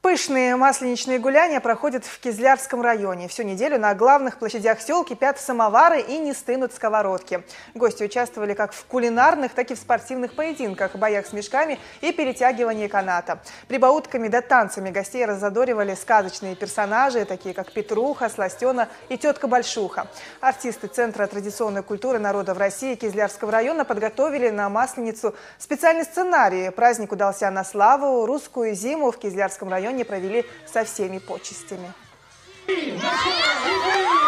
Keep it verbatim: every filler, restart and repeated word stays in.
Пышные масленичные гуляния проходят в Кизлярском районе. Всю неделю на главных площадях сел кипят самовары и не стынут сковородки. Гости участвовали как в кулинарных, так и в спортивных поединках, боях с мешками и перетягивании каната. Прибаутками да танцами гостей раззадоривали сказочные персонажи, такие как Петруха, Сластена и тетка Большуха. Артисты Центра традиционной культуры народа в России Кизлярского района подготовили на Масленицу специальный сценарий. Праздник удался на славу. Русскую зиму в Кизлярском районе провели со всеми почестями.